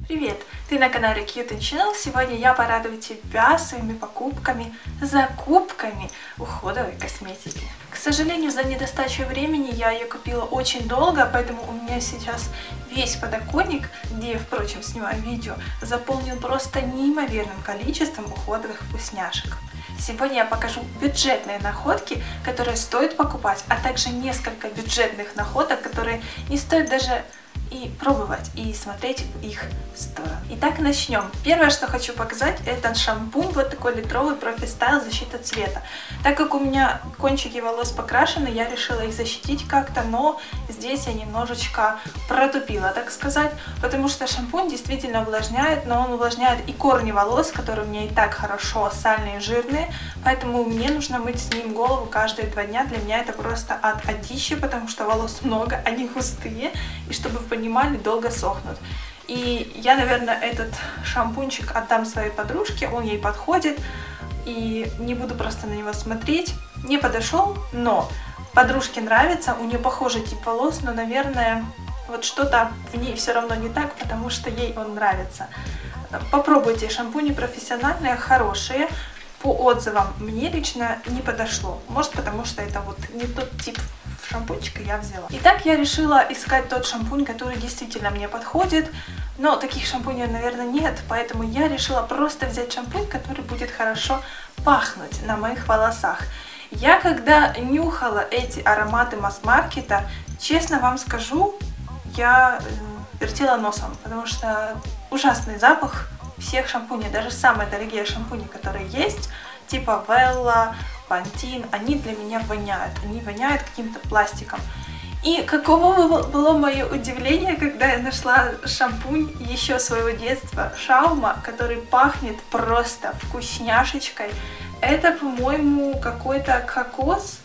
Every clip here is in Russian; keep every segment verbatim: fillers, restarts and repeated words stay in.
Привет! Ты на канале Cute and Channel. Сегодня я порадую тебя своими покупками, закупками уходовой косметики. К сожалению, за недостачей времени я ее купила очень долго, поэтому у меня сейчас весь подоконник, где я, впрочем, снимаю видео, заполнен просто неимоверным количеством уходовых вкусняшек. Сегодня я покажу бюджетные находки, которые стоит покупать, а также несколько бюджетных находок, которые не стоит даже и пробовать, и смотреть в их сторону. Итак, начнем. Первое, что хочу показать, это шампунь, вот такой литровый Profi Style защита цвета. Так как у меня кончики волос покрашены, я решила их защитить как-то, но здесь я немножечко протупила, так сказать, потому что шампунь действительно увлажняет, но он увлажняет и корни волос, которые у меня и так хорошо сальные и жирные, поэтому мне нужно мыть с ним голову каждые два дня. Для меня это просто ад адище, потому что волос много, они густые, и чтобы вы понимали, долго сохнут. И я, наверное, этот шампунчик отдам своей подружке, он ей подходит, и не буду просто на него смотреть. Не подошел, но подружке нравится, у нее похожий тип волос, но, наверное, вот что-то в ней все равно не так, потому что ей он нравится. Попробуйте, шампуни профессиональные, хорошие. По отзывам мне лично не подошло. Может, потому что это вот не тот тип шампунчика я взяла. Итак, я решила искать тот шампунь, который действительно мне подходит. Но таких шампуней, наверное, нет, поэтому я решила просто взять шампунь, который будет хорошо пахнуть на моих волосах. Я когда нюхала эти ароматы масс-маркета, честно вам скажу, я вертела носом, потому что ужасный запах всех шампуней, даже самые дорогие шампуни, которые есть, типа Вэлла, Пантин, они для меня воняют, они воняют каким-то пластиком. И каково было мое удивление, когда я нашла шампунь еще своего детства, Шаума, который пахнет просто вкусняшечкой. Это, по-моему, какой-то кокос,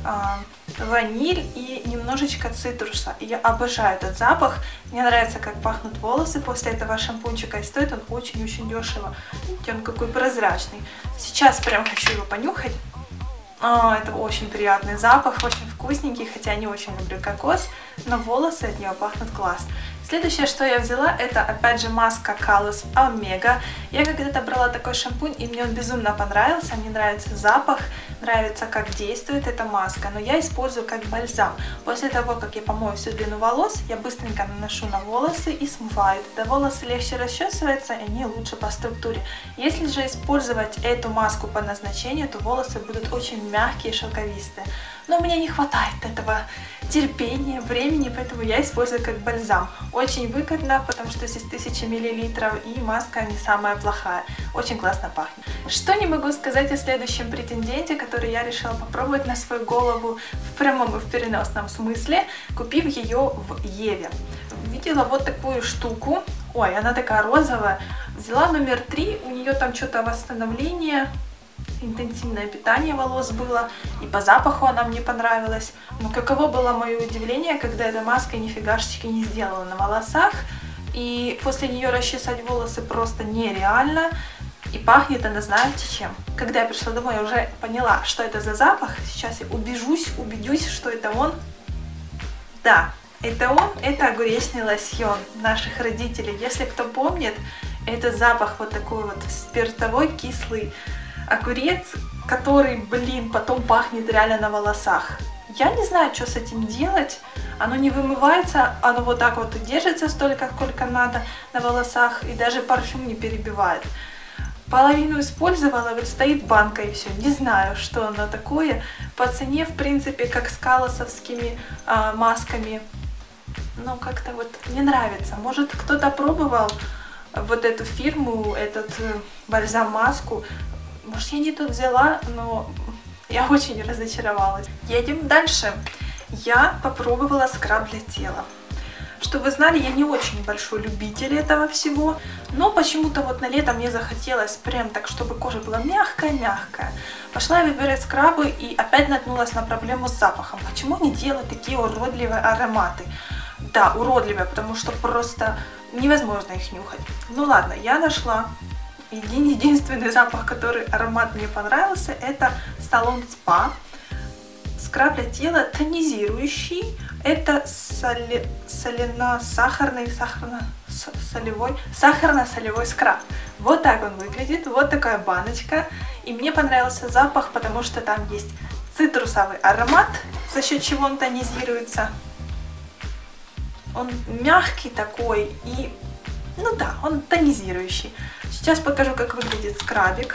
ваниль и немножечко цитруса. Я обожаю этот запах. Мне нравится, как пахнут волосы после этого шампунчика. И стоит он очень-очень дешево. Видите, он какой прозрачный. Сейчас прям хочу его понюхать. О, это очень приятный запах, очень вкусненький, хотя я не очень люблю кокос, но волосы от него пахнут классно. Следующее, что я взяла, это опять же маска Colors Omega. Я когда-то брала такой шампунь, и мне он безумно понравился. Мне нравится запах, нравится, как действует эта маска, но я использую как бальзам. После того, как я помою всю длину волос, я быстренько наношу на волосы и смываю. Тогда волосы легче расчесываются, и они лучше по структуре. Если же использовать эту маску по назначению, то волосы будут очень мягкие и шелковистые. Но у меня не хватает этого терпения, времени, поэтому я использую как бальзам. Очень выгодно, потому что здесь тысяча миллилитров, и маска не самая плохая. Очень классно пахнет. Что не могу сказать о следующем претенденте, который я решила попробовать на свою голову в прямом и в переносном смысле, купив ее в Еве. Видела вот такую штуку. Ой, она такая розовая. Взяла номер три, у нее там что-то восстановление, интенсивное питание волос было, и по запаху она мне понравилась. Но каково было мое удивление, когда эта маска нифигашечки не сделала на волосах, и после нее расчесать волосы просто нереально, и пахнет она, знаете чем? Когда я пришла домой, я уже поняла, что это за запах. Сейчас я убежусь, убедюсь, что это он. Да, это он, это огуречный лосьон наших родителей. Если кто помнит, это запах вот такой вот спиртовой, кислый огурец, который, блин, потом пахнет реально на волосах. Я не знаю, что с этим делать. Оно не вымывается, оно вот так вот держится столько, сколько надо на волосах, и даже парфюм не перебивает. Половину использовала, вот стоит банка и все. Не знаю, что оно такое. По цене, в принципе, как с калосовскими э, масками. Но как-то вот не нравится. Может, кто-то пробовал вот эту фирму, этот э, бальзам-маску. Может, я не тут взяла, но я очень разочаровалась. Едем дальше. Я попробовала скраб для тела. Чтобы вы знали, я не очень большой любитель этого всего, но почему-то вот на лето мне захотелось прям так, чтобы кожа была мягкая-мягкая. Пошла выбирать скрабы и опять наткнулась на проблему с запахом. Почему они делают такие уродливые ароматы? Да, уродливые, потому что просто невозможно их нюхать. Ну ладно, я нашла. Един, единственный запах, который аромат мне понравился, это Salon Spa. Скраб для тела тонизирующий. Это соли... соляно-сахарный, сахарно солевой, сахарно-солевой скраб. Вот так он выглядит, вот такая баночка. И мне понравился запах, потому что там есть цитрусовый аромат, за счет чего он тонизируется. Он мягкий такой и, ну да, он тонизирующий. Сейчас покажу, как выглядит скрабик.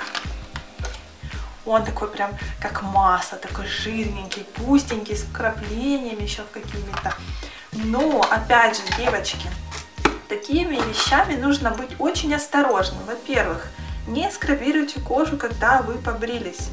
Он такой прям как масса, такой жирненький, пустенький, с вкраплениями еще какими-то. Но, опять же, девочки, такими вещами нужно быть очень осторожным. Во-первых, не скрабируйте кожу, когда вы побрились.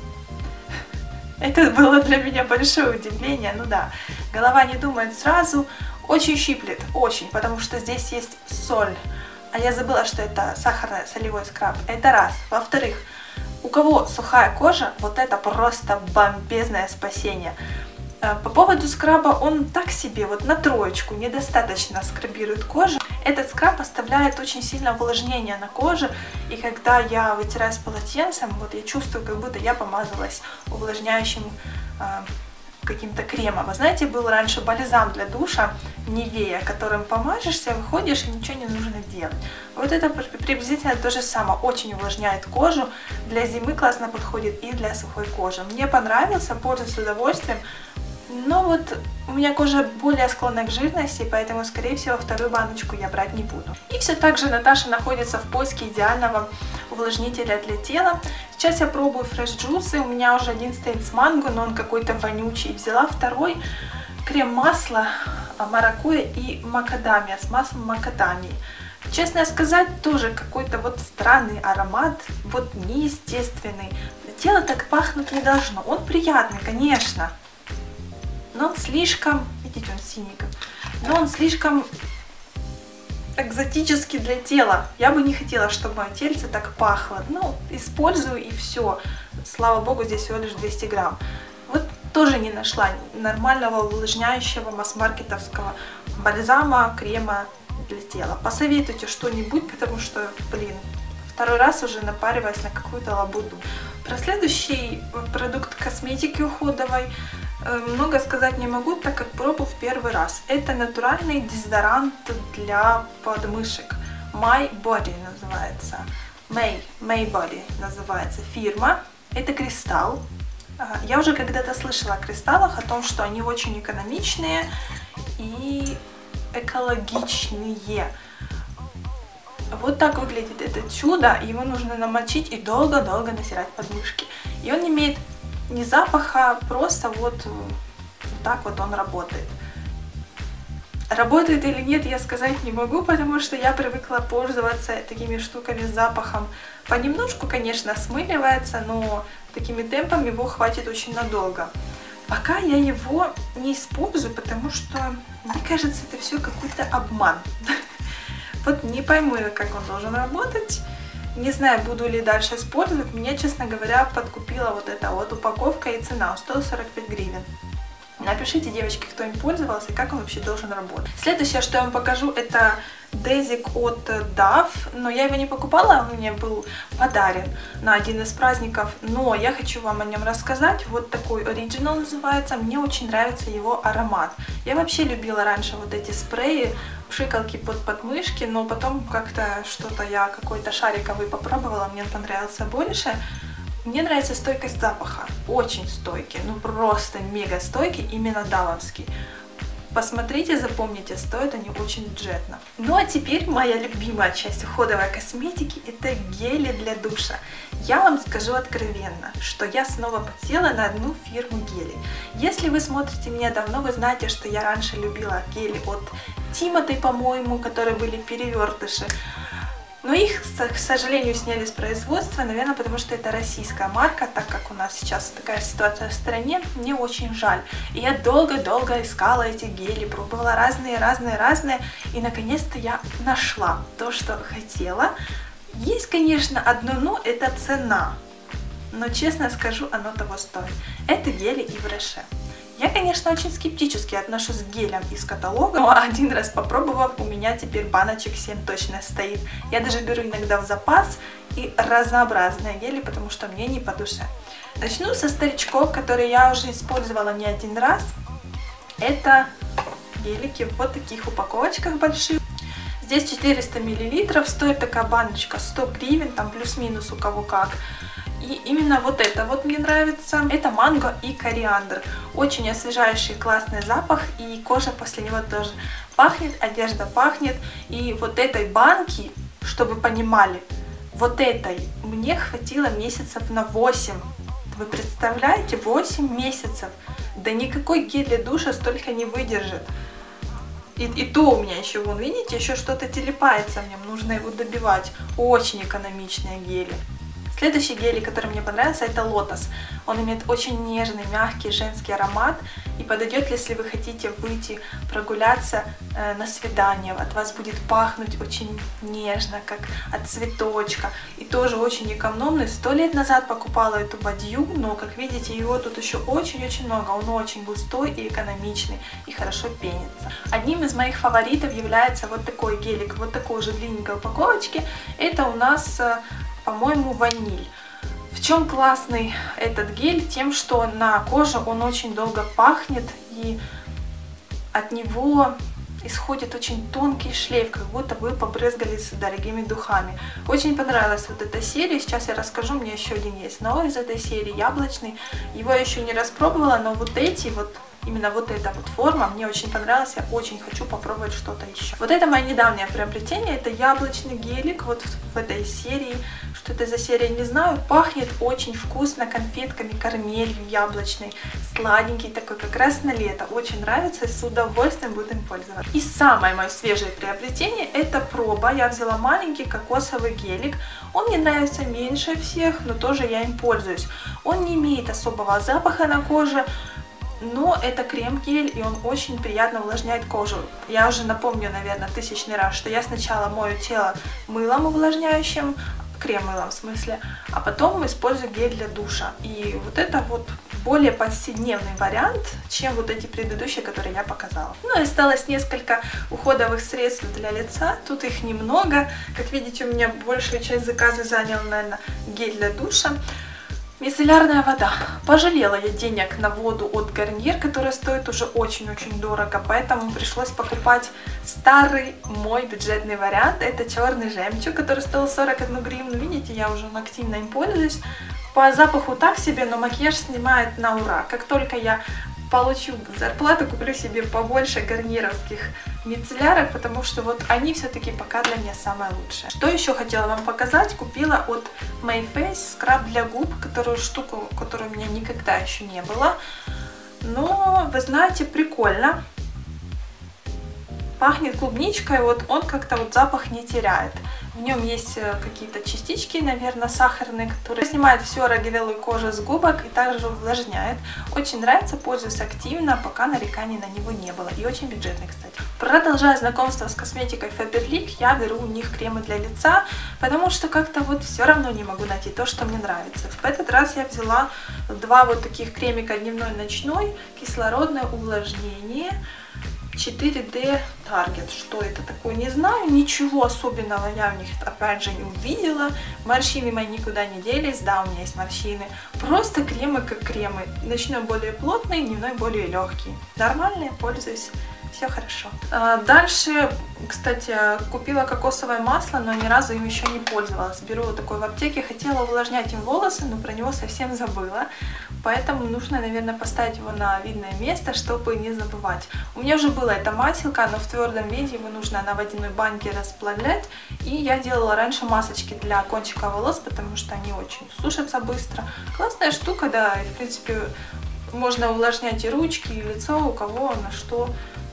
Это было для меня большое удивление. Ну да, голова не думает сразу, очень щиплет, очень, потому что здесь есть соль. А я забыла, что это сахарно-солевой скраб. Это раз. Во-вторых, у кого сухая кожа, вот это просто бомбезное спасение. По поводу скраба, он так себе, вот на троечку, недостаточно скрабирует кожу. Этот скраб оставляет очень сильное увлажнение на коже, и когда я вытираюсь полотенцем, вот я чувствую, как будто я помазалась увлажняющим э, каким-то кремом. Вы знаете, был раньше бальзам для душа Nivea, которым помажешься, выходишь и ничего не нужно делать. Вот это приблизительно то же самое, очень увлажняет кожу, для зимы классно подходит и для сухой кожи. Мне понравился, пользуюсь с удовольствием. Но вот у меня кожа более склонна к жирности, поэтому, скорее всего, вторую баночку я брать не буду. И все так же Наташа находится в поиске идеального увлажнителя для тела. Сейчас я пробую Fresh Juice, у меня уже один стоит с манго, но он какой-то вонючий. Взяла второй крем-масло маракуйя и макадамия, с маслом макадамии. Честно сказать, тоже какой-то вот странный аромат, вот неестественный. Тело так пахнуть не должно. Он приятный, конечно. Но он слишком, видите, он синий, но он слишком экзотический для тела. Я бы не хотела, чтобы мое тельце так пахло. Ну, использую и все. Слава богу, здесь всего лишь двести грамм. Вот тоже не нашла нормального увлажняющего масс-маркетовского бальзама, крема для тела. Посоветуйте что-нибудь, потому что, блин, второй раз уже напариваюсь на какую-то лабуду. Про следующий продукт косметики уходовой много сказать не могу, так как пробую в первый раз. Это натуральный дезодорант для подмышек. My Body называется. May, May Body называется фирма. Это кристалл. Я уже когда-то слышала о кристаллах, о том, что они очень экономичные и экологичные. Вот так выглядит это чудо. Его нужно намочить и долго-долго натирать подмышки. И он имеет не запаха, просто вот, вот так вот он работает. Работает или нет, я сказать не могу, потому что я привыкла пользоваться такими штуками с запахом. Понемножку, конечно, смыливается, но такими темпами его хватит очень надолго. Пока я его не использую, потому что, мне кажется, это все какой-то обман. Вот не пойму, как он должен работать. Не знаю, буду ли дальше использовать. Меня, честно говоря, подкупила вот эта вот упаковка и цена сто сорок пять гривен. Напишите, девочки, кто им пользовался и как он вообще должен работать. Следующее, что я вам покажу, это дезик от Dove. Но я его не покупала, он мне был подарен на один из праздников. Но я хочу вам о нем рассказать. Вот такой Original называется. Мне очень нравится его аромат. Я вообще любила раньше вот эти спреи, пшикалки под подмышки, но потом как-то что-то я какой-то шариковый попробовала, мне он понравился больше. Мне нравится стойкость запаха, очень стойкий, ну просто мега стойкий, именно давовский. Посмотрите, запомните, стоят они очень бюджетно. Ну а теперь моя любимая часть уходовой косметики — это гели для душа. Я вам скажу откровенно, что я снова подсела на одну фирму гелей. Если вы смотрите меня давно, вы знаете, что я раньше любила гели от Тимоти, по-моему, которые были перевертыши. Но их, к сожалению, сняли с производства, наверное, потому что это российская марка, так как у нас сейчас такая ситуация в стране, мне очень жаль. И я долго-долго искала эти гели, пробовала разные, разные, разные, и наконец-то я нашла то, что хотела. Есть, конечно, одно но, это цена, но, честно скажу, оно того стоит. Это гели Yves Rocher. Я, конечно, очень скептически отношусь к гелям из каталога, но один раз попробовав, у меня теперь баночек семь точно стоит. Я даже беру иногда в запас и разнообразные гели, потому что мне не по душе. Начну со старичков, которые я уже использовала не один раз. Это гелики в вот таких упаковочках больших. Здесь четыреста миллилитров, стоит такая баночка сто гривен, там плюс-минус у кого как. И именно вот это вот мне нравится. Это манго и кориандр. Очень освежающий, классный запах, и кожа после него тоже пахнет, одежда пахнет. И вот этой банки, чтобы вы понимали, вот этой мне хватило месяцев на восемь. Вы представляете, восемь месяцев? Да никакой гель для душа столько не выдержит. И, и то у меня еще, вон, видите, еще что-то телепается в нем, нужно его добивать. Очень экономичные гели. Следующий гель, который мне понравился, это Lotus. Он имеет очень нежный, мягкий женский аромат и подойдет, если вы хотите выйти прогуляться э, на свидание. От вас будет пахнуть очень нежно, как от цветочка. И тоже очень экономный. Сто лет назад покупала эту бадью, но, как видите, его тут еще очень-очень много. Он очень густой и экономичный, и хорошо пенится. Одним из моих фаворитов является вот такой гелик, вот такой же длинненькой упаковочки. Это у нас... Э, по-моему, ваниль. В чем классный этот гель? Тем, что на коже он очень долго пахнет, и от него исходит очень тонкий шлейф, как будто вы побрызгались дорогими духами. Очень понравилась вот эта серия, сейчас я расскажу, у меня еще один есть новый из этой серии, яблочный. Его я еще не распробовала, но вот эти вот, именно вот эта вот форма мне очень понравилась, я очень хочу попробовать что-то еще. Вот это мое недавнее приобретение, это яблочный гелик, вот в этой серии. Что это за серия, не знаю, пахнет очень вкусно конфетками, карамелью яблочной, сладенький такой, как раз на лето. Очень нравится, с удовольствием буду им пользоваться. И самое мое свежее приобретение — это проба. Я взяла маленький кокосовый гелик. Он мне нравится меньше всех, но тоже я им пользуюсь. Он не имеет особого запаха на коже, но это крем-гель, и он очень приятно увлажняет кожу. Я уже напомню, наверное, тысячный раз, что я сначала мою тело мылом увлажняющим, крем-мылом в смысле, а потом использую гель для душа. И вот это вот более повседневный вариант, чем вот эти предыдущие, которые я показала. Ну и осталось несколько уходовых средств для лица. Тут их немного. Как видите, у меня большую часть заказа занял, наверное, гель для душа. Мицеллярная вода. Пожалела я денег на воду от Garnier, которая стоит уже очень-очень дорого, поэтому пришлось покупать старый мой бюджетный вариант. Это черный жемчуг, который стоил сорок одну гривну. Видите, я уже активно им пользуюсь. По запаху так себе, но макияж снимает на ура. Как только я получу зарплату, куплю себе побольше гарнировских мицеллярок, потому что вот они все-таки пока для меня самое лучшее. Что еще хотела вам показать? Купила от Made Face скраб для губ, которую штуку, которую у меня никогда еще не было. Но, вы знаете, прикольно. Пахнет клубничкой, вот он как-то вот запах не теряет. В нем есть какие-то частички, наверное, сахарные, которые снимают всю ороговелую кожу с губок и также увлажняет. Очень нравится, пользуюсь активно, пока нареканий на него не было. И очень бюджетный, кстати. Продолжая знакомство с косметикой Faberlic, я беру у них кремы для лица, потому что как-то вот все равно не могу найти то, что мне нравится. В этот раз я взяла два вот таких кремика, дневной и ночной, кислородное увлажнение. четыре дэ Target. Что это такое, не знаю. Ничего особенного я в них, опять же, не увидела. Морщины мои никуда не делись. Да, у меня есть морщины. Просто кремы как кремы. Ночной более плотный, дневной более легкий. Нормально, пользуюсь. Все хорошо. Дальше, кстати, купила кокосовое масло, но ни разу им еще не пользовалась. Беру вот такой в аптеке. Хотела увлажнять им волосы, но про него совсем забыла. Поэтому нужно, наверное, поставить его на видное место, чтобы не забывать. У меня уже была эта маселка, но в твердом виде его нужно на водяной банке расплавлять. И я делала раньше масочки для кончика волос, потому что они очень сушатся быстро. Классная штука, да, и в принципе можно увлажнять и ручки, и лицо, у кого на что.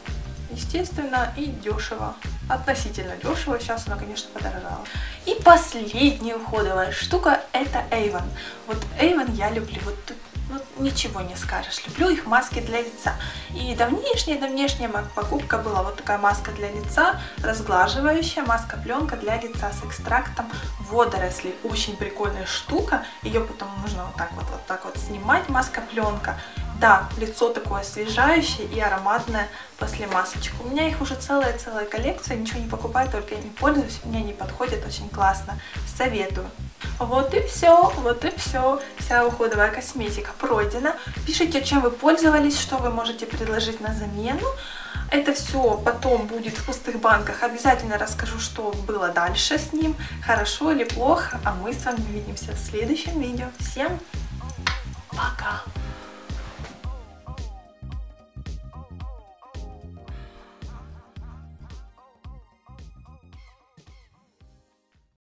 Естественно, и дешево. Относительно дешево. Сейчас она, конечно, подорожала. И последняя уходовая штука — это Avon. Вот Avon я люблю. Вот тут ну, ничего не скажешь. Люблю их маски для лица. И давнишняя-давнишняя покупка была вот такая маска для лица, разглаживающая маска-пленка для лица с экстрактом водорослей. Очень прикольная штука. Ее потом нужно вот так вот, вот так вот снимать, маска-пленка. Да, лицо такое освежающее и ароматное после масочек. У меня их уже целая-целая коллекция, ничего не покупаю, только ими пользуюсь, мне они подходят очень классно. Советую. Вот и все, вот и все. Вся уходовая косметика пройдена. Пишите, чем вы пользовались, что вы можете предложить на замену. Это все потом будет в пустых банках. Обязательно расскажу, что было дальше с ним, хорошо или плохо. А мы с вами увидимся в следующем видео. Всем пока!